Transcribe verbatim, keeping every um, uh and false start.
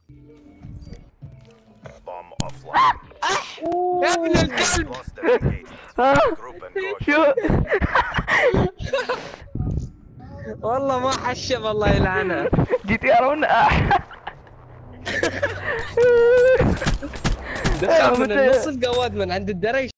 يا ابن الكلب. شو والله ما حشم الله يلعنه. جي تي ار دخل من النص القواد من عند الدرج.